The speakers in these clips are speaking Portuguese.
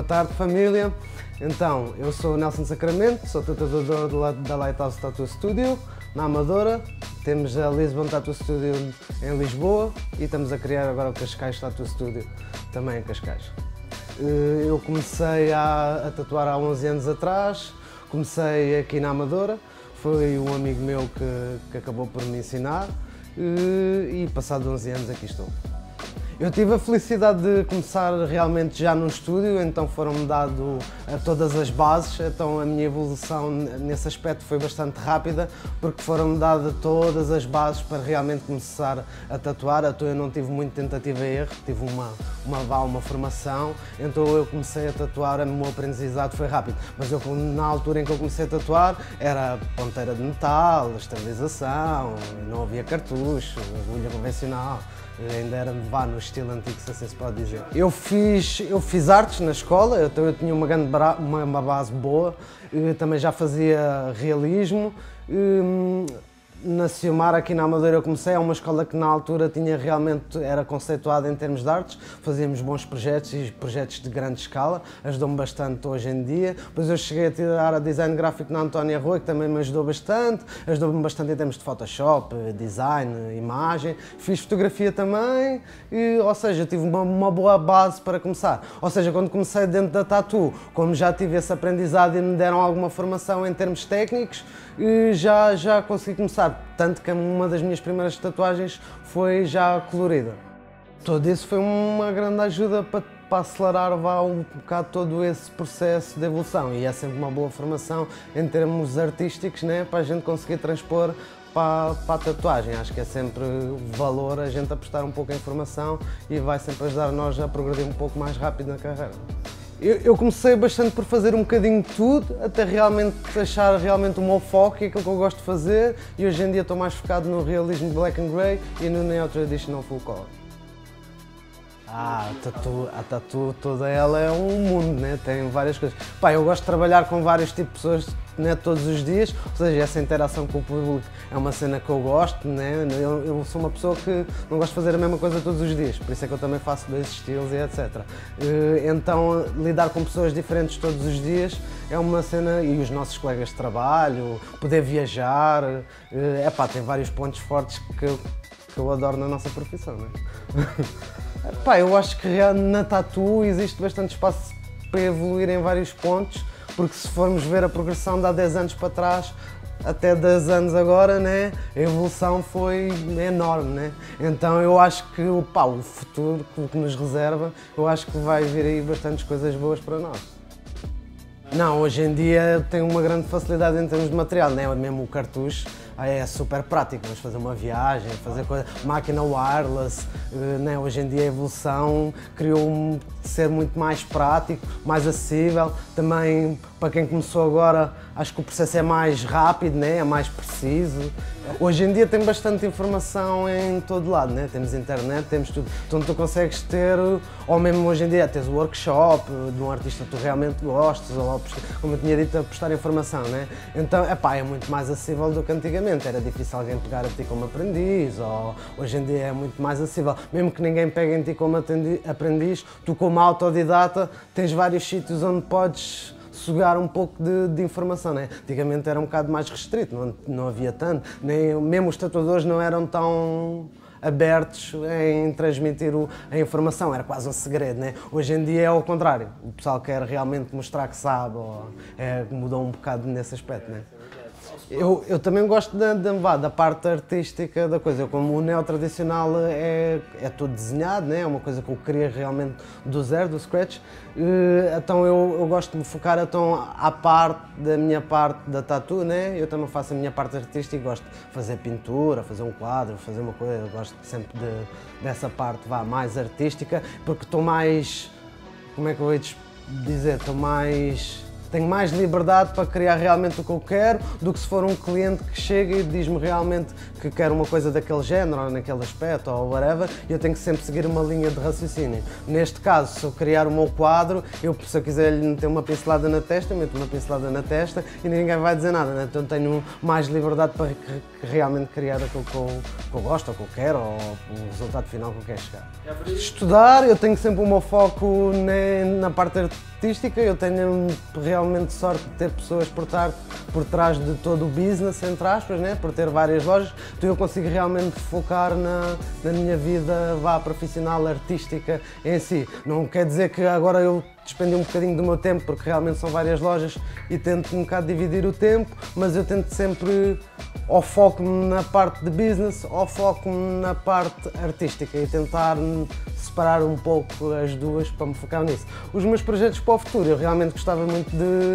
Boa tarde, família. Então, eu sou o Nelson Sacramento, sou tatuador da Lighthouse Tattoo Studio, na Amadora. Temos a Lisbon Tattoo Studio em Lisboa e estamos a criar agora o Cascais Tattoo Studio, também em Cascais. Eu comecei a tatuar há 11 anos atrás, comecei aqui na Amadora, foi um amigo meu que acabou por me ensinar e passado 11 anos aqui estou. Eu tive a felicidade de começar realmente já num estúdio, então foram-me dado todas as bases, então a minha evolução nesse aspecto foi bastante rápida, porque foram-me dadas todas as bases para realmente começar a tatuar, então eu não tive muito tentativa e erro, tive uma formação, então eu comecei a tatuar, o meu aprendizado foi rápido, mas eu na altura em que eu comecei a tatuar era ponteira de metal, esterilização, não havia cartucho, agulha convencional. Ainda era no estilo antigo, se assim se pode dizer. Eu fiz artes na escola, então eu tinha uma base boa, também já fazia realismo. Na Ciomar, aqui na Amadora, eu comecei, é uma escola que na altura era conceituada em termos de artes, fazíamos bons projetos e projetos de grande escala, ajudou-me bastante hoje em dia. Depois eu cheguei a tirar a design gráfico na Antónia Rua, que também me ajudou-me bastante em termos de Photoshop, design, imagem. Fiz fotografia também, ou seja, tive uma boa base para começar. Ou seja, quando comecei dentro da tattoo, como já tive esse aprendizado e me deram alguma formação em termos técnicos, já consegui começar. Tanto que uma das minhas primeiras tatuagens foi já colorida. Todo isso foi uma grande ajuda para acelerar um bocado todo esse processo de evolução, e é sempre uma boa formação em termos artísticos, né, para a gente conseguir transpor para a tatuagem. Acho que é sempre valor a gente apostar um pouco em formação e vai sempre ajudar nós a progredir um pouco mais rápido na carreira. Eu comecei bastante por fazer um bocadinho de tudo, até realmente achar realmente o meu foco e aquilo que eu gosto de fazer, e hoje em dia estou mais focado no realismo black and grey e no neo-traditional full color. A tatu toda ela é um mundo, né? Tem várias coisas. Pá, eu gosto de trabalhar com vários tipos de pessoas, né, todos os dias, ou seja, essa interação com o público é uma cena que eu gosto, né? Eu sou uma pessoa que não gosto de fazer a mesma coisa todos os dias, por isso é que eu também faço dois estilos e etc. Então, lidar com pessoas diferentes todos os dias é uma cena, e os nossos colegas de trabalho, poder viajar, tem vários pontos fortes que eu adoro na nossa profissão, né? Eu acho que na tattoo existe bastante espaço para evoluir em vários pontos, porque se formos ver a progressão de há 10 anos para trás, até 10 anos agora, né, a evolução foi enorme, né? Então eu acho que o futuro que nos reserva, eu acho que vai vir aí bastantes coisas boas para nós. Não, hoje em dia tem uma grande facilidade em termos de material, né? Mesmo o cartucho é super prático, vamos fazer uma viagem, fazer coisa, máquina wireless, né? Hoje em dia a evolução criou ser muito mais prático, mais acessível, também para quem começou agora acho que o processo é mais rápido, né? É mais preciso. Hoje em dia tem bastante informação em todo lado, né? Temos internet, temos tudo, então tu consegues ter, ou mesmo hoje em dia tens o workshop de um artista que tu realmente gostas, ou como eu tinha dito, apostar informação, né? Então é muito mais acessível do que antigamente, era difícil alguém pegar a ti como aprendiz, ou hoje em dia é muito mais acessível, mesmo que ninguém pegue em ti como aprendiz, tu como autodidata tens vários sítios onde podes sugar um pouco de informação, né? Antigamente era um bocado mais restrito, não havia tanto, mesmo os tatuadores não eram tão abertos em transmitir a informação, era quase um segredo, né? Hoje em dia é ao contrário, o pessoal quer realmente mostrar que sabe, mudou um bocado nesse aspecto, né? Eu também gosto da parte artística da coisa. Como o neo-tradicional é tudo desenhado, né? É uma coisa que eu queria realmente do zero, do scratch, então eu gosto de me focar à parte da minha parte da tattoo, né? Eu também faço a minha parte artística e gosto de fazer pintura, fazer um quadro, fazer uma coisa, eu gosto sempre dessa parte mais artística, porque estou mais, como é que eu vou dizer, estou mais Tenho mais liberdade para criar realmente o que eu quero do que se for um cliente que chega e diz-me realmente que quer uma coisa daquele género, ou naquele aspecto, ou whatever, e eu tenho que sempre seguir uma linha de raciocínio. Neste caso, se eu criar o meu quadro, se eu quiser lhe meter uma pincelada na testa, eu meto uma pincelada na testa e ninguém vai dizer nada, né? Então tenho mais liberdade para realmente criar aquilo que eu gosto, ou que eu quero, ou o resultado final que eu quero chegar. Estudar, eu tenho sempre o meu foco na parte artística, eu tenho realmente sorte de ter pessoas por trás de todo o business, entre aspas, né? Por ter várias lojas, então eu consigo realmente focar na minha vida profissional, artística em si. Não quer dizer que agora eu despendi um bocadinho do meu tempo, porque realmente são várias lojas e tento um bocado dividir o tempo, mas eu tento sempre ou foco-me na parte de business ou foco-me na parte artística e tentar separar um pouco as duas para me focar nisso. Os meus projetos para o futuro, eu realmente gostava muito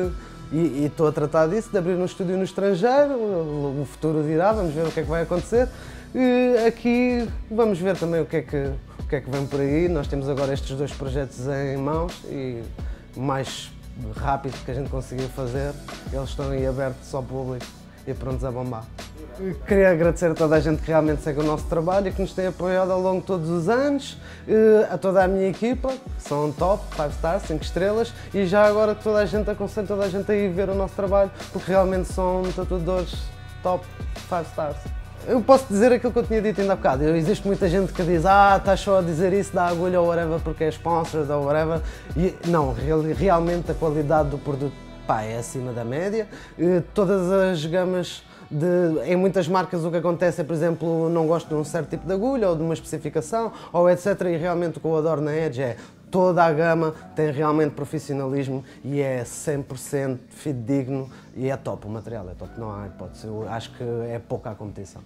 e estou a tratar disso, de abrir um estúdio no estrangeiro, o futuro dirá, vamos ver o que é que vai acontecer. E aqui vamos ver também o que é que vem por aí. Nós temos agora estes dois projetos em mãos e o mais rápido que a gente conseguiu fazer, eles estão aí abertos ao público e prontos a bombar. Queria agradecer a toda a gente que realmente segue o nosso trabalho e que nos tem apoiado ao longo de todos os anos, a toda a minha equipa, que são top, 5 stars, 5 estrelas, e já agora toda a gente, aconselho toda a gente a ir ver o nosso trabalho, porque realmente são tatuadores top, 5 stars. Eu posso dizer aquilo que eu tinha dito ainda há bocado. Existe muita gente que diz estás só a dizer isso da agulha ou whatever porque é sponsored ou whatever. E não, realmente a qualidade do produto é acima da média. Todas as gamas, em muitas marcas o que acontece é, por exemplo, não gosto de um certo tipo de agulha ou de uma especificação ou etc. E realmente o que eu adoro na Edge é toda a gama tem realmente profissionalismo e é 100% fidedigno e é top, o material é top, não há hipótese. Eu acho que é pouca a competição.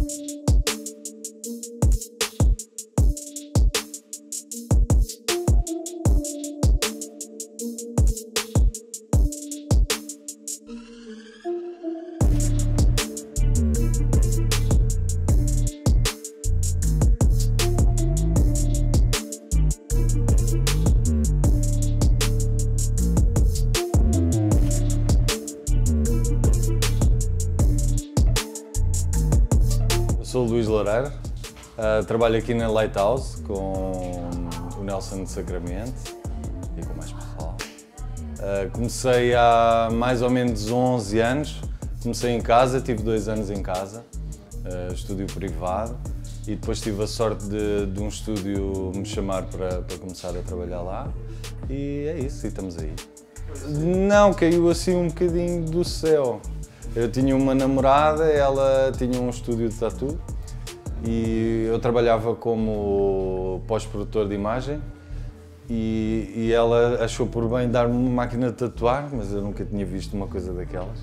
Sou o Luís Loureiro, trabalho aqui na Lighthouse com o Nelson de Sacramento e com mais pessoal. Comecei há mais ou menos 11 anos, comecei em casa, tive 2 anos em casa, estúdio privado, e depois tive a sorte de um estúdio me chamar para começar a trabalhar lá, e é isso, e estamos aí. Não, caiu assim um bocadinho do céu. Eu tinha uma namorada, ela tinha um estúdio de tatu e eu trabalhava como pós-produtor de imagem e ela achou por bem dar-me uma máquina de tatuar, mas eu nunca tinha visto uma coisa daquelas.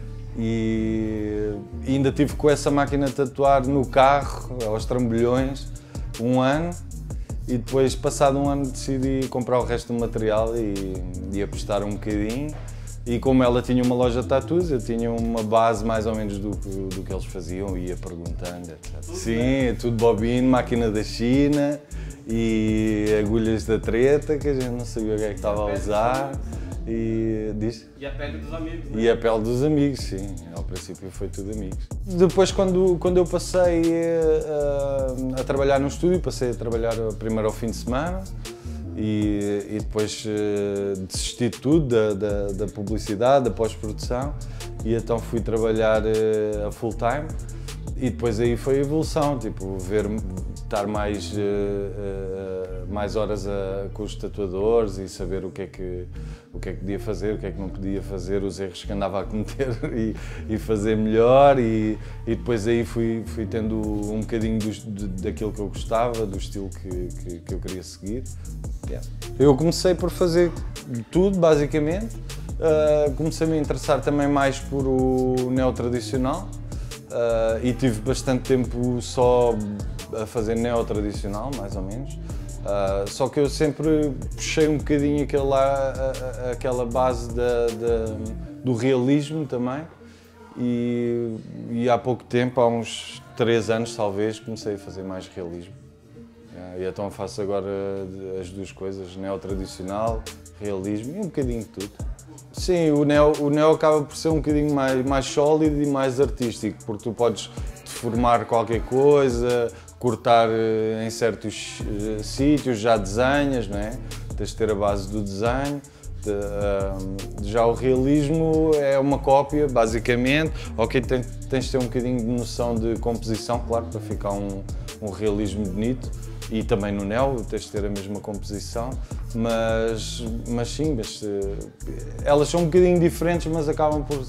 E ainda tive com essa máquina de tatuar no carro, aos trambolhões, 1 ano, e depois, passado 1 ano, decidi comprar o resto do material e apostar um bocadinho. E como ela tinha uma loja de tatus, eu tinha uma base mais ou menos do que eles faziam e ia perguntando, etc. Sim, tudo bobino, máquina da China e agulhas da treta, que a gente não sabia o que é que estava a usar. E a pele dos amigos, né? E a pele dos amigos, sim. Ao princípio foi tudo amigos. Depois, quando eu passei a trabalhar no estúdio, passei a trabalhar primeiro ao fim de semana, e depois desisti de tudo, da publicidade, da pós-produção, e então fui trabalhar a full time, e depois aí foi a evolução, tipo, estar mais horas com os tatuadores e saber o que é que podia fazer, o que é que não podia fazer, os erros que andava a cometer e fazer melhor, e depois aí fui tendo um bocadinho daquilo que eu gostava, do estilo que eu queria seguir. Yeah. Eu comecei por fazer tudo, basicamente. Comecei-me a interessar também mais por o neo-tradicional e tive bastante tempo só a fazer neo-tradicional, mais ou menos. Só que eu sempre puxei um bocadinho aquela base do realismo também, e há pouco tempo, há uns 3 anos talvez, comecei a fazer mais realismo. E então faço agora as duas coisas, neo-tradicional, realismo e um bocadinho de tudo. Sim, o neo acaba por ser um bocadinho mais sólido e mais artístico, porque tu podes deformar qualquer coisa, cortar em certos sítios, já desenhas, não é? Tens de ter a base do desenho. Já o realismo é uma cópia, basicamente. Ok, tens de ter um bocadinho de noção de composição, claro, para ficar um realismo bonito. E também no neo tens de ter a mesma composição, mas sim, elas são um bocadinho diferentes, mas acabam por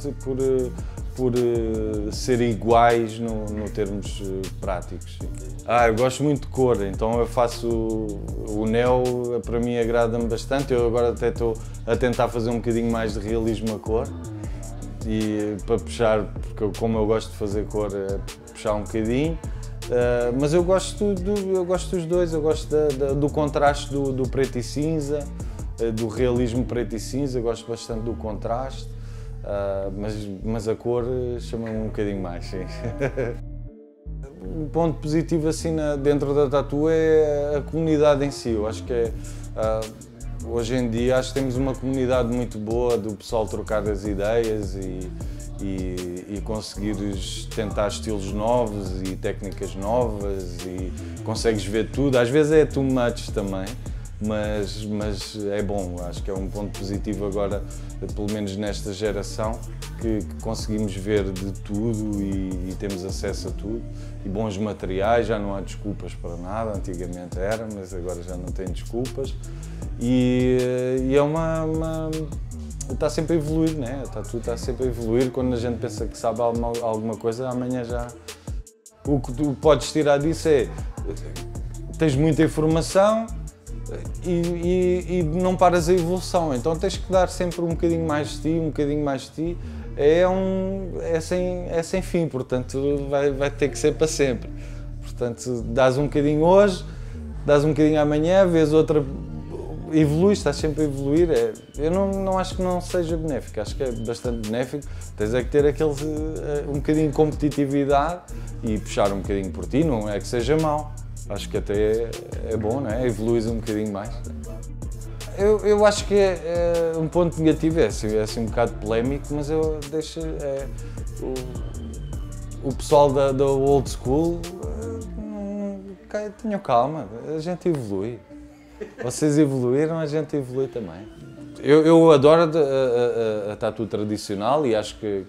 ser iguais no termos práticos. Eu gosto muito de cor, então eu faço o neo, para mim agrada-me bastante. Eu agora até estou a tentar fazer um bocadinho mais de realismo a cor, e para puxar, porque como eu gosto de fazer cor, é puxar um bocadinho. Mas eu gosto dos dois, eu gosto do contraste do preto e cinza, do realismo preto e cinza, gosto bastante do contraste, mas a cor chama-me um bocadinho mais, sim. Um ponto positivo assim dentro da tatu é a comunidade em si. Eu acho que hoje em dia acho que temos uma comunidade muito boa do pessoal trocar as ideias e conseguires tentar estilos novos e técnicas novas e consegues ver tudo. Às vezes é too much também, mas é bom. Acho que é um ponto positivo agora, pelo menos nesta geração, que conseguimos ver de tudo e temos acesso a tudo. E bons materiais, já não há desculpas para nada, antigamente era, mas agora já não tem desculpas. E é está sempre a evoluir, né? Tudo está sempre a evoluir. Quando a gente pensa que sabe alguma coisa, amanhã já... O que tu podes tirar disso é... Tens muita informação e não paras a evolução. Então tens que dar sempre um bocadinho mais de ti, um bocadinho mais de ti. É sem fim, portanto vai ter que ser para sempre. Portanto, dás um bocadinho hoje, dás um bocadinho amanhã, vês outra... Evoluís, estás sempre a evoluir. Eu não acho que não seja benéfico, acho que é bastante benéfico. Tens é que ter um bocadinho de competitividade e puxar um bocadinho por ti, não é que seja mau. Acho que até é bom, não é? Evoluís um bocadinho mais. Eu acho que um ponto negativo, é assim um bocado polémico, mas eu deixo o pessoal da old school, tenham calma, a gente evolui. Vocês evoluíram, a gente evolui também. Eu adoro a tatu tradicional e acho que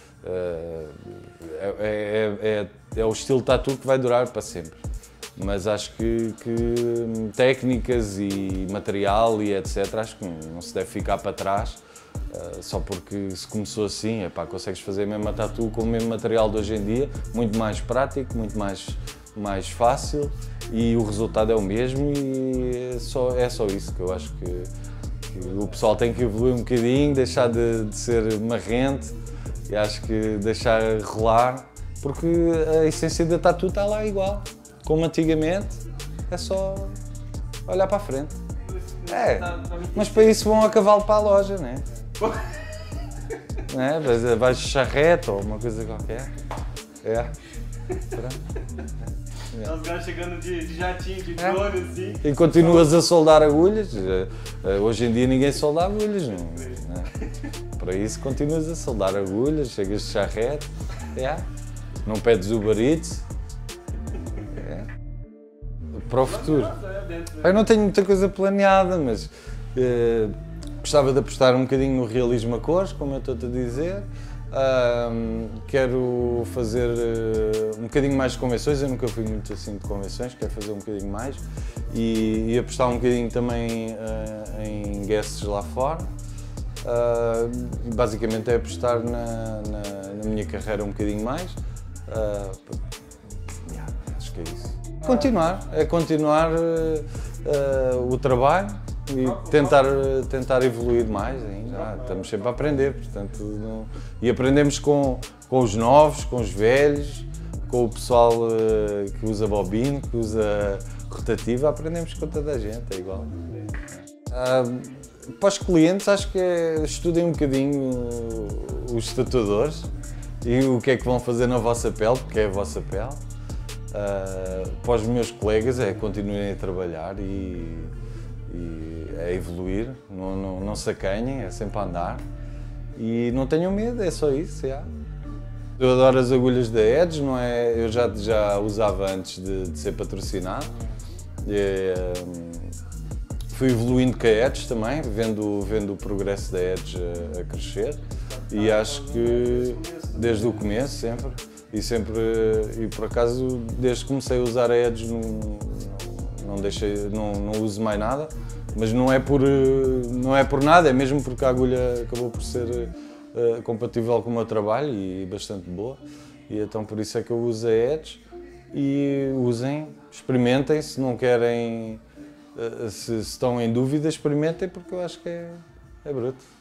é o estilo tatu que vai durar para sempre. Mas acho que técnicas e material e etc, acho que não se deve ficar para trás só porque se começou assim. Consegues fazer a mesma tatu com o mesmo material de hoje em dia, muito mais prático, muito mais fácil e o resultado é o mesmo e é só isso que eu acho que o pessoal tem que evoluir um bocadinho, deixar de ser marrente e acho que deixar rolar, porque a essência da tatu está lá igual, como antigamente, é só olhar para a frente. Mas para isso vão a cavalo para a loja, não é? Não é? Vais de charrete ou uma coisa qualquer. Os caras chegando de jatinho, de drone, assim. E continuas a soldar agulhas. Hoje em dia ninguém solda agulhas, não é? Para isso continuas a soldar agulhas, chegas de charrete, não pedes Uber Eats. Para o futuro. Eu não tenho muita coisa planeada, mas gostava de apostar um bocadinho no realismo a cores, como eu estou-te a dizer. Quero fazer um bocadinho mais de convenções, eu nunca fui muito assim de convenções, quero fazer um bocadinho mais e apostar um bocadinho também em guests lá fora. Basicamente é apostar na minha carreira um bocadinho mais. Acho que é isso. Continuar o trabalho e tentar evoluir mais ainda. Estamos sempre a aprender, portanto, e aprendemos com os novos, com os velhos, com o pessoal que usa bobina, que usa rotativa, aprendemos com toda a gente, é igual. Para os clientes, acho que estudem um bocadinho os tatuadores e o que é que vão fazer na vossa pele, porque é a vossa pele. Para os meus colegas, continuem a trabalhar e é evoluir, não se acanhem, é sempre a andar e não tenham medo, é só isso. Yeah. Eu adoro as agulhas da Edge, não é? Eu já usava antes de ser patrocinado. Fui evoluindo com a Edge também, vendo o progresso da Edge a crescer e acho que desde o começo sempre e por acaso desde que comecei a usar a Edge não uso mais nada, mas não é por nada, é mesmo porque a agulha acabou por ser compatível com o meu trabalho e bastante boa, e então por isso é que eu uso a Edge. E usem, experimentem, se não querem, se estão em dúvida, experimentem, porque eu acho que é bruto.